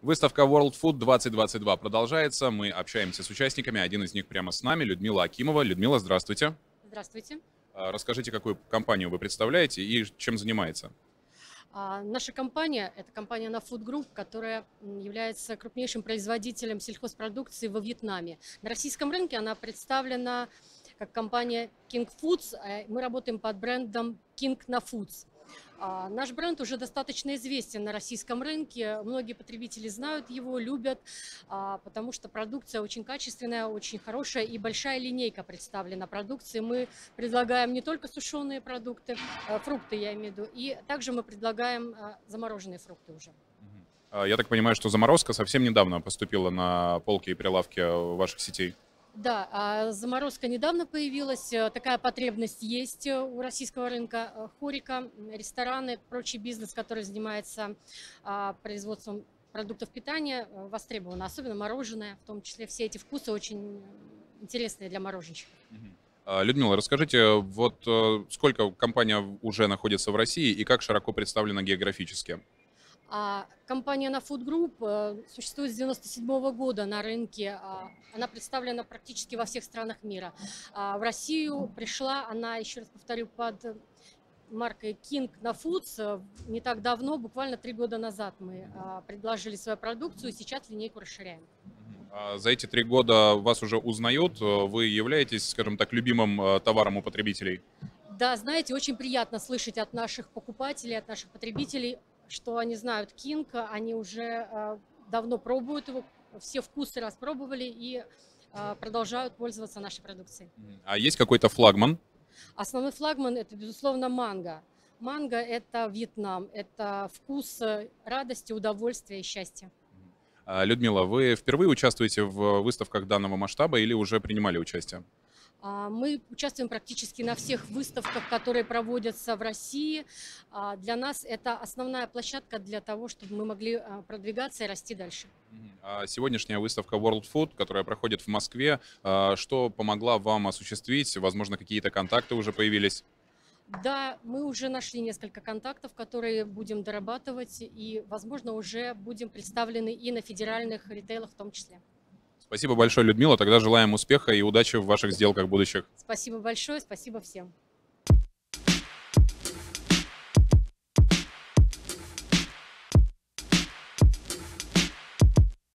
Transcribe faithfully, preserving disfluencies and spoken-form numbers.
Выставка World Food двадцать двадцать два продолжается. Мы общаемся с участниками. Один из них прямо с нами, Людмила Акимова. Людмила, здравствуйте. Здравствуйте. А, Расскажите, какую компанию вы представляете и чем занимается? А, Наша компания– это компания Nafood Group, которая м, является крупнейшим производителем сельхозпродукции во Вьетнаме. На российском рынке она представлена как компания King Foods. а Мы работаем под брендом King Nafoods. А, Наш бренд уже достаточно известен на российском рынке. Многие потребители знают его, любят, а, потому что продукция очень качественная, очень хорошая и большая линейка представлена продукции. Мы предлагаем не только сушеные продукты, э, фрукты я имею в виду, и также мы предлагаем э, замороженные фрукты уже. Мгм. А, Я так понимаю, что заморозка совсем недавно поступила на полки и прилавки ваших сетей. Да, а заморозка недавно появилась, э, такая потребность есть э, у российского рынка. Э, Хорика, м, рестораны, прочий бизнес, который занимается а, производством продуктов питания, э, востребован, особенно мороженое, в том числе все эти вкусы очень интересные для мороженщиков. Мгм. А, Людмила, расскажите, вот э, сколько компания уже находится в России и как широко представлена географически? А компания Nafood Group э, существует с девяносто седьмого года на рынке. а, Она представлена практически во всех странах мира. А В Россию пришла она, еще раз повторю, под маркой King Nafoods. Э, Не так давно, буквально три года назад мы а, предложили свою продукцию, и сейчас линейку расширяем. Мгм. А За эти три года вас уже узнают, э, вы являетесь, скажем так, любимым э, товаром у потребителей? Да, знаете, очень приятно слышать от наших покупателей, от наших потребителей, что они знают King, они уже э, давно пробуют его, все вкусы распробовали и э, продолжают пользоваться нашей продукцией. Мгм. А есть какой-то флагман? Основной флагман– это, безусловно, манго. Манго– это Вьетнам, это вкус э, радости, удовольствия и счастья. А, Людмила, вы впервые участвуете в выставках данного масштаба или уже принимали участие? А, Мы участвуем практически на всех выставках, которые проводятся в России. А, Для нас это основная площадка для того, чтобы мы могли а, продвигаться и расти дальше. Мгм. А сегодняшняя выставка World Food, которая проходит в Москве, а, что помогла вам осуществить? Возможно, какие-то контакты уже появились? Да, мы уже нашли несколько контактов, которые будем дорабатывать, и, возможно, уже будем представлены и на федеральных ритейлах в том числе. Спасибо большое, Людмила. Тогда желаем успеха и удачи в ваших сделках будущих. Спасибо большое, спасибо всем.